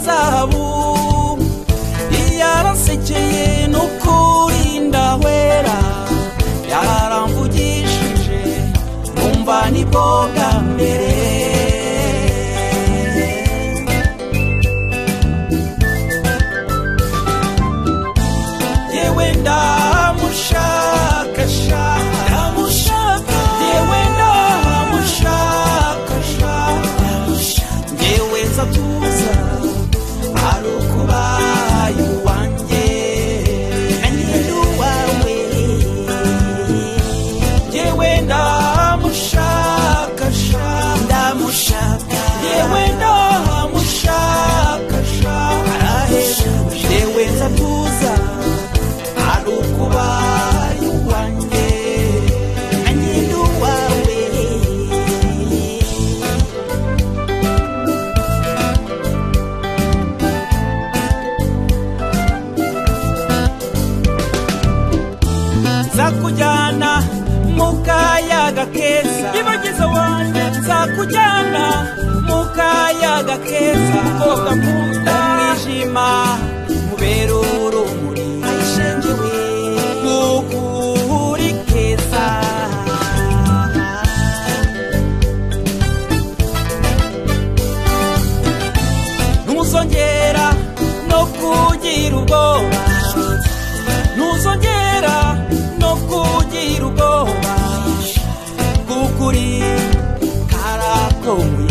zahabu yaransekeye n'ukuri ndahwera yaramvugishije numva nibwo bwa mbere yewe ndamushaka yewe ndamushaka yewe nzatuza ari ukubaye uwanjye nanjye uwawe yewe ndamushaka yewe ndamushaka yewe nzatuza ari ukubaye uwanjye nanjye uwawe nzakujyana mu kayaga keza ibageza wanjye nzakujyana mu kayaga keza koga mu mwijima mubera urumuri ayishengewe nk'ukuri keza ntuzongera no kugira ubwoba ntuzongera no kugira ubwoba kukuri karakomwe